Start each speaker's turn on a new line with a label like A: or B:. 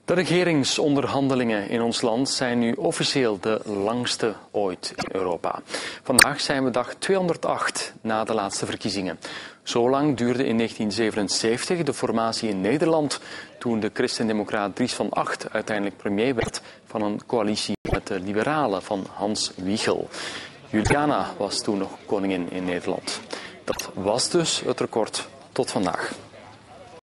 A: De regeringsonderhandelingen in ons land zijn nu officieel de langste ooit in Europa. Vandaag zijn we dag 208 na de laatste verkiezingen. Zo lang duurde in 1977 de formatie in Nederland, toen de christendemocraat Dries van Agt uiteindelijk premier werd van een coalitie met de liberalen van Hans Wiegel. Juliana was toen nog koningin in Nederland. Dat was dus het record tot vandaag.